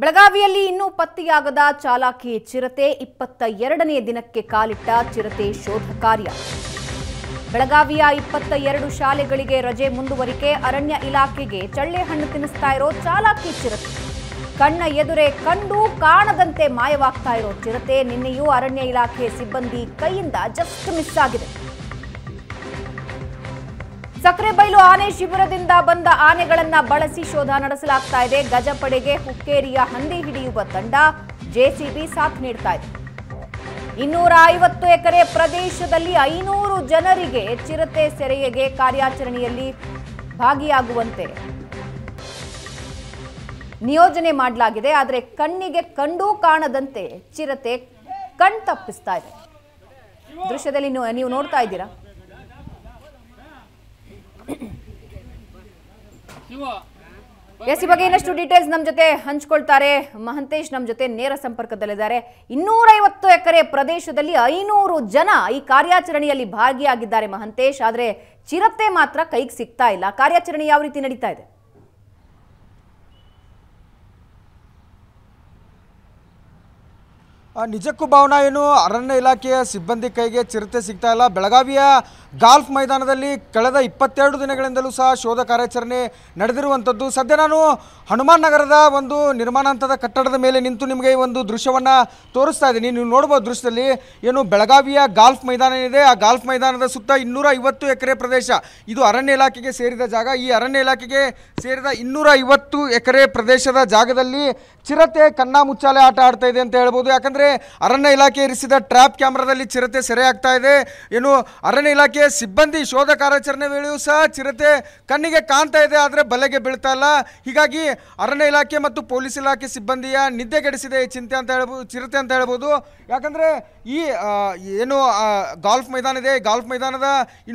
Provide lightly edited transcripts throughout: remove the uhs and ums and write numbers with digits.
ಬೆಳಗಾವಿಯಲ್ಲಿ ಇನ್ನೂ ಪತ್ತೆಯಾಗದ ಚಾಲಾಕಿ ಚಿರತೆ 22ನೇ ದಿನಕ್ಕೆ ಕಾಲಿಟ್ಟ ಚಿರತೆ ಶೋಧ ಕಾರ್ಯ. ಬೆಳಗಾವಿಯ 22 ಶಾಲೆಗಳಿಗೆ ರಜೆ ಮುಂದುವರಿಕೆ. ಅರಣ್ಯ ಇಲಾಖೆಗೆ ಚಳ್ಳೆ ಹಣ್ಣು ತಿನ್ನಿಸ್ತಾ ಇರೋ ಚಾಲಾಕಿ ಚಿರತೆ. ಕಣ್ಣ ಎದುರೇ ಕಂಡು ಕಾಣದಂತೆ ಮಾಯವಾಗ್ತಾ ಇರೋ ಚಿರತೆ ನಿನ್ನೆಯೂ ಅರಣ್ಯ ಇಲಾಖೆ ಸಿಬ್ಬಂದಿ ಕೈಯಿಂದ ಜಸ್ಟ್ ಮಿಸ್ ಆಗಿದೆ. ಸಕ್ರೆಬೈಲು ಆನೆ ಶಿಬಿರದಿಂದ ಬಂದ ಆನೆಗಳನ್ನ ಬಳಸಿ ಶೋಧ ನಡೆಸಲಾಗ್ತಾ ಇದೆ. ಗಜಪಡೆಗೆ ಹುಕ್ಕೇರಿಯ ಹಂದಿ ಹಿಡಿಯುವ ತಂಡ, ಜೆಸಿಬಿ ಸಾಥ್ ನೀಡ್ತಾ ಇದೆ. 250 ಎಕರೆ ಪ್ರದೇಶದಲ್ಲಿ 500 ಜನರಿಗೆ ಚಿರತೆ ಸೆರೆಗೆ ಕಾರ್ಯಾಚರಣೆಯಲ್ಲಿ ಭಾಗಿಯಾಗುವಂತೆ ನಿಯೋಜನೆ ಮಾಡಲಾಗಿದೆ. ಆದರೆ ಕಣ್ಣಿಗೆ ಕಂಡು ಕಾಣದಂತೆ ಚಿರತೆ ಕಣ್ತಪ್ಪಿಸ್ತಾ ಇದೆ. ದೃಶ್ಯದಲ್ಲಿ ನೀವು ನೋಡ್ತಾ ಇದ್ದೀರಾ. ಈ ಬಗ್ಗೆ ಇನ್ನಷ್ಟು ಡೀಟೇಲ್ಸ್ ನಮ್ಮ ಜೊತೆ ಹಂಚಿಕೊಳ್ತಾರೆ ಮಹಂತೇಶ್. ನಮ್ಮ ಜೊತೆ ನೇರ ಸಂಪರ್ಕದಲ್ಲಿದ್ದಾರೆ. 250 ಎಕರೆ ಪ್ರದೇಶದಲ್ಲಿ 500 ಜನ ಈ ಕಾರ್ಯಾಚರಣೆಯಲ್ಲಿ ಭಾಗಿಯಾಗಿದ್ದಾರೆ ಮಹಂತೇಶ್. ಆದರೆ ಚಿರತೆ ಮಾತ್ರ ಕೈಗೆ ಸಿಗ್ತಾ ಇಲ್ಲ. ಕಾರ್ಯಾಚರಣೆ ಯಾವ ರೀತಿ ನಡೀತಾ ಇದೆ? ನಿಜಕ್ಕೂ ಭಾವನಾ, ಏನು ಅರಣ್ಯ ಇಲಾಖೆಯ ಸಿಬ್ಬಂದಿ ಕೈಗೆ ಚಿರತೆ ಸಿಗ್ತಾ ಇಲ್ಲ. ಬೆಳಗಾವಿಯ ಗಾಲ್ಫ್ ಮೈದಾನದಲ್ಲಿ ಕಳೆದ 22 ದಿನಗಳಿಂದಲೂ ಸಹ ಶೋಧ ಕಾರ್ಯಾಚರಣೆ ನಡೆದಿರುವಂಥದ್ದು. ಸದ್ಯ ನಾನು ಹನುಮಾನ್ ನಗರದ ಒಂದು ನಿರ್ಮಾಣ ಹಂತದ ಕಟ್ಟಡದ ಮೇಲೆ ನಿಂತು ನಿಮಗೆ ಈ ಒಂದು ದೃಶ್ಯವನ್ನು ತೋರಿಸ್ತಾ ಇದ್ದೀನಿ. ನೀವು ನೋಡ್ಬೋದು ದೃಶ್ಯದಲ್ಲಿ ಏನು ಬೆಳಗಾವಿಯ ಗಾಲ್ಫ್ ಮೈದಾನ ಇದೆ. ಆ ಗಾಲ್ಫ್ ಮೈದಾನದ ಸುತ್ತ 250 ಎಕರೆ ಪ್ರದೇಶ ಇದು ಅರಣ್ಯ ಇಲಾಖೆಗೆ ಸೇರಿದ ಜಾಗ. ಈ ಅರಣ್ಯ ಇಲಾಖೆಗೆ ಸೇರಿದ 250 ಎಕರೆ ಪ್ರದೇಶದ ಜಾಗದಲ್ಲಿ ಚಿರತೆ ಕಣ್ಣಾ ಮುಚ್ಚಾಲೆ ಆಟ ಆಡ್ತಾ ಇದೆ ಅಂತ ಹೇಳ್ಬೋದು. ಯಾಕಂದರೆ ಅರಣ್ಯ ಇಲಾಖೆ ಇರಿಸಿದ ಟ್ರ್ಯಾಪ್ ಕ್ಯಾಮ್ರಾದಲ್ಲಿ ಚಿರತೆ ಸೆರೆ ಆಗ್ತಾ ಇದೆ. ಏನು ಅರಣ್ಯ ಇಲಾಖೆಯ ಸಿಬ್ಬಂದಿ ಶೋಧ ಕಾರ್ಯಾಚರಣೆ ವೇಳೆಯೂ ಸಹ ಚಿರತೆ ಕಣ್ಣಿಗೆ ಕಾಣ್ತಾ ಇದೆ, ಆದರೆ ಬಲೆಗೆ ಬೀಳ್ತಾ ಇಲ್ಲ. ಹೀಗಾಗಿ ಅರಣ್ಯ ಇಲಾಖೆ ಮತ್ತು ಪೊಲೀಸ್ ಇಲಾಖೆ ಸಿಬ್ಬಂದಿಯ ನಿದ್ದೆಗೆಡಿಸಿದೆ ಈ ಚಿರತೆ ಅಂತ ಹೇಳ್ಬೋದು. ಯಾಕಂದರೆ ಈ ಏನು ಗಾಲ್ಫ್ ಮೈದಾನ ಇದೆ, ಗಾಲ್ಫ್ ಮೈದಾನದ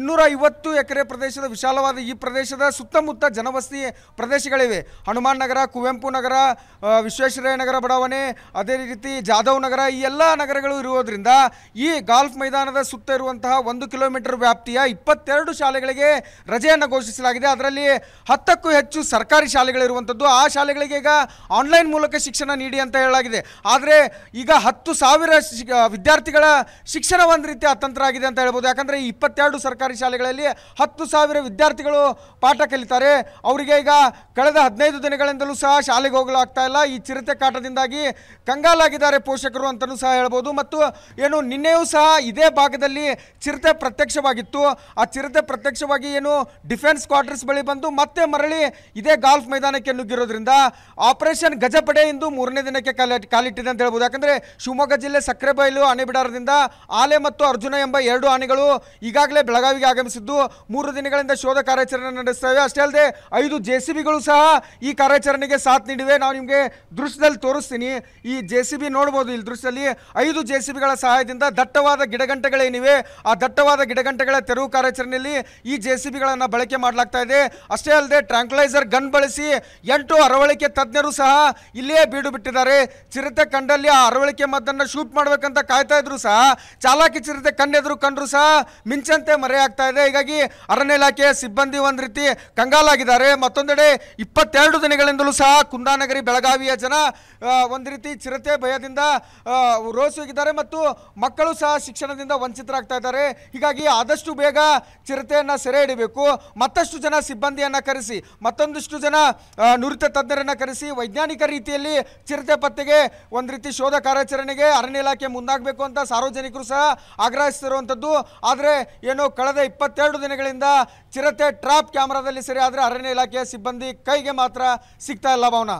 250 ಎಕರೆ ಪ್ರದೇಶದ ವಿಶಾಲವಾದ ಈ ಪ್ರದೇಶದ ಸುತ್ತಮುತ್ತ ಜನವಸತಿ ಪ್ರದೇಶಗಳಿವೆ. ಹನುಮಾನ್ ನಗರ, ಕುವೆಂಪು ನಗರ, ವಿಶ್ವೇಶ್ವರಯ್ಯ ನಗರ ಬಡಾವಣೆ, ಅದೇ ರೀತಿ ಜಾಧವ್ ನಗರ, ಈ ಎಲ್ಲ ನಗರಗಳು ಇರುವುದರಿಂದ ಈ ಗಾಲ್ಫ್ ಮೈದಾನದ ಸುತ್ತ ಇರುವಂತಹ 1 ಕಿಲೋಮೀಟರ್ ವ್ಯಾಪ್ತಿಯ 22 ಶಾಲೆಗಳಿಗೆ ರಜೆಯನ್ನು ಘೋಷಿಸಲಾಗಿದೆ. ಅದರಲ್ಲಿ 10ಕ್ಕೂ ಹೆಚ್ಚು ಸರ್ಕಾರಿ ಶಾಲೆಗಳಿರುವಂಥದ್ದು. ಆ ಶಾಲೆಗಳಿಗೆ ಈಗ ಆನ್ಲೈನ್ ಮೂಲಕ ಶಿಕ್ಷಣ ನೀಡಿ ಅಂತ ಹೇಳಲಾಗಿದೆ. ಆದರೆ ಈಗ 10,000 ವಿದ್ಯಾರ್ಥಿಗಳ ಶಿಕ್ಷಣ ಒಂದು ರೀತಿ ಅತಂತ್ರ ಆಗಿದೆ ಅಂತ ಹೇಳ್ಬೋದು. ಯಾಕಂದರೆ ಈ 22 ಸರ್ಕಾರಿ ಶಾಲೆಗಳಲ್ಲಿ 10,000 ವಿದ್ಯಾರ್ಥಿಗಳು ಪಾಠ ಕಲಿತಾರೆ. ಅವರಿಗೆ ಈಗ ಕಳೆದ 15 ದಿನಗಳಿಂದಲೂ ಸಹ ಶಾಲೆಗೆ ಹೋಗಲಾಗ್ತಾ ಇಲ್ಲ. ಈ ಚಿರತೆ ಕಾಟದಿಂದಾಗಿ ಕಂಗಾಲಾಗಿದ್ದಾರೆ ಪೋಷಕರು ಅಂತಲೂ ಸಹ ಹೇಳ್ಬೋದು. ಮತ್ತು ಏನು ನಿನ್ನೆಯೂ ಸಹ ಇದೇ ಭಾಗದಲ್ಲಿ ಚಿರತೆ ಪ್ರತ್ಯಕ್ಷವಾಗಿತ್ತು. ಆ ಚಿರತೆ ಪ್ರತ್ಯಕ್ಷವಾಗಿ ಏನು ಡಿಫೆನ್ಸ್ ಕ್ವಾರ್ಟರ್ಸ್ ಬಳಿ ಬಂದು ಮತ್ತೆ ಮರಳಿ ಇದೇ ಗಾಲ್ಫ್ ಮೈದಾನಕ್ಕೆ ನುಗ್ಗಿರೋದ್ರಿಂದ ಆಪರೇಷನ್ ಗಜಪಡೆ ಇಂದು 3ನೇ ದಿನಕ್ಕೆ ಕಾಲಿಟ್ಟಿದೆ ಅಂತ ಹೇಳ್ಬೋದು. ಯಾಕಂದರೆ ಶಿವಮೊಗ್ಗ ಜಿಲ್ಲೆ ಸಕ್ರೆಬೈಲು ಆನೆಬಿಡಾರದಿಂದ ಆಲೆ ಮತ್ತು ಅರ್ಜುನ ಎಂಬ 2 ಆನೆಗಳು ಈಗಾಗಲೇ ಬೆಳಗಾವಿಗೆ ಆಗಮಿಸಿದ್ದು 3 ದಿನಗಳಿಂದ ಶೋಧ ಕಾರ್ಯಾಚರಣೆ ನಡೆಸ್ತವೆ. ಅಷ್ಟೇ ಅಲ್ಲದೆ 5 ಜೆಸಿಬಿಗಳು ಸಹ ಈ ಕಾರ್ಯಾಚರಣೆಗೆ ಸಾಥ್ ನೀಡಿವೆ. ನಾವು ನಿಮಗೆ ದೃಶ್ಯದಲ್ಲಿ ತೋರಿಸ್ತೀನಿ. ಈ ಜೆಸಿಬಿ ನೋಡ್ಬೋದು. ಇಲ್ಲಿ ದೃಶ್ಯದಲ್ಲಿ 5 ಜೆಸಿಬಿಗಳ ಸಹಾಯದಿಂದ ದಟ್ಟವಾದ ಗಿಡಗಂಟೆಗಳೇನಿವೆ ಆ ದಟ್ಟವಾದ ಗಿಡಗಂಟೆಗಳ ತೆರವು ಕಾರ್ಯಾಚರಣೆಯಲ್ಲಿ ಈ ಜೆಸಿಬಿಗಳನ್ನು ಬಳಕೆ ಮಾಡಲಾಗ್ತಾ ಇದೆ. ಅಷ್ಟೇ ಅಲ್ಲದೆ ಟ್ರ್ಯಾಂಕ್ಲೈಸರ್ ಗನ್ ಬಳಸಿ 8 ಅರವಳಿಕೆ ತಜ್ಞರು ಸಹ ಇಲ್ಲಿಯೇ ಬೀಡು ಬಿಟ್ಟಿದ್ದಾರೆ. ಚಿರತೆ ಕಂಡಲ್ಲಿ ಆ ಅರವಳಿಕೆ ಮದ್ದನ್ನು ಶೂಟ್ ಮಾಡಬೇಕಂತ ಕಾಯ್ತಾ ಇದ್ರು ಸಹ ಚಾಲಾಕಿ ಚಿರತೆ ಕಣ್ಣೆದುರು ಕಂಡ್ರು ಸಹ ಮಿಂಚಂತೆ ಮರೆಯಾಗ್ತಾ ಇದೆ. ಹೀಗಾಗಿ ಅರಣ್ಯ ಇಲಾಖೆಯ ಸಿಬ್ಬಂದಿ ಒಂದು ರೀತಿ ಕಂಗಾಲಾಗಿದ್ದಾರೆ. ಮತ್ತೊಂದೆಡೆ 22 ದಿನಗಳಿಂದಲೂ ಸಹ ಕುಂದಾನಗರಿ ಬೆಳಗಾವಿಯ ಜನ ಒಂದು ರೀತಿ ಚಿರತೆ ಭಯದಿಂದ ರೋಸೋಗಿದ್ದಾರೆ ಮತ್ತು ಮಕ್ಕಳು ಸಹ ಶಿಕ್ಷಣದಿಂದ ವಂಚಿತರಾಗ್ತಾ ಇದ್ದಾರೆ. ಹೀಗಾಗಿ ಆದಷ್ಟು ಬೇಗ ಚಿರತೆಯನ್ನು ಸೆರೆ ಹಿಡಿಬೇಕು. ಮತ್ತಷ್ಟು ಜನ ಸಿಬ್ಬಂದಿಯನ್ನು ಕರೆಸಿ, ಮತ್ತೊಂದಿಷ್ಟು ಜನ ನುರಿತ ತಜ್ಞರನ್ನು ಕರೆಸಿ ವೈಜ್ಞಾನಿಕ ರೀತಿಯಲ್ಲಿ ಚಿರತೆ ಪತ್ತೆಗೆ ಒಂದು ರೀತಿ ಶೋಧ ಕಾರ್ಯಾಚರಣೆಗೆ ಅರಣ್ಯ ಇಲಾಖೆ ಮುಂದಾಗಬೇಕು ಅಂತ ಸಾರ್ವಜನಿಕರು ಸಹ ಆಗ್ರಹಿಸ್ತಿರುವಂಥದ್ದು. ಆದರೆ ಏನು ಕಳೆದ 22 ದಿನಗಳಿಂದ ಚಿರತೆ ಟ್ರಾಪ್ ಕ್ಯಾಮ್ರಾದಲ್ಲಿ ಸೆರೆ ಆದರೆ ಅರಣ್ಯ ಇಲಾಖೆಯ ಸಿಬ್ಬಂದಿ ಕೈಗೆ ಮಾತ್ರ ಸಿಗ್ತಾ ಇಲ್ಲ ಭಾವನಾ.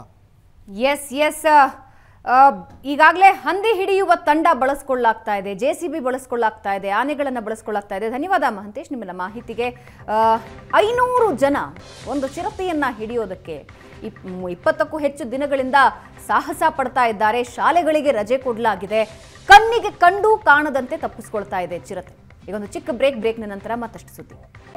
ಎಸ್ ಈಗಾಗಲೇ ಹಂದಿ ಹಿಡಿಯುವ ತಂಡ ಬಳಸ್ಕೊಳ್ಳಾಗ್ತಾ ಇದೆ, ಜೆಸಿಬಿ ಬಳಸ್ಕೊಳ್ಳಾಗ್ತಾ ಇದೆ, ಆನೆಗಳನ್ನು ಬಳಸ್ಕೊಳ್ಳಾಗ್ತಾ ಇದೆ. ಧನ್ಯವಾದ ಮಹಂತೇಶ್ ನಿಮ್ಮೆಲ್ಲ ಮಾಹಿತಿಗೆ. 500 ಜನ ಒಂದು ಚಿರತೆಯನ್ನ ಹಿಡಿಯೋದಕ್ಕೆ 20ಕ್ಕೂ ಹೆಚ್ಚು ದಿನಗಳಿಂದ ಸಾಹಸ ಪಡ್ತಾ ಇದ್ದಾರೆ. ಶಾಲೆಗಳಿಗೆ ರಜೆ ಕೊಡಲಾಗಿದೆ. ಕಣ್ಣಿಗೆ ಕಂಡು ಕಾಣದಂತೆ ತಪ್ಪಿಸ್ಕೊಳ್ತಾ ಇದೆ ಚಿರತೆ. ಈಗ ಒಂದು ಚಿಕ್ಕ ಬ್ರೇಕ್ನ ನಂತರ ಮತ್ತಷ್ಟು ಸುದ್ದಿ.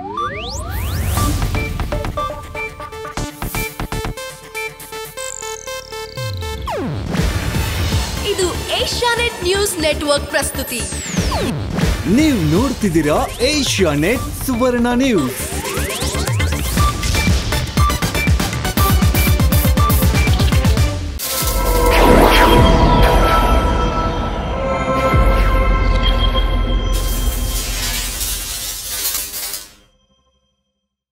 ಇದು ಏಷ್ಯಾನೆಟ್ ನ್ಯೂಸ್ ನೆಟ್ವರ್ಕ್ ಪ್ರಸ್ತುತಿ. ನೀವು ನೋಡ್ತಿದ್ದೀರಾ ಏಷ್ಯಾನೆಟ್ ಸುವರ್ಣ ನ್ಯೂಸ್.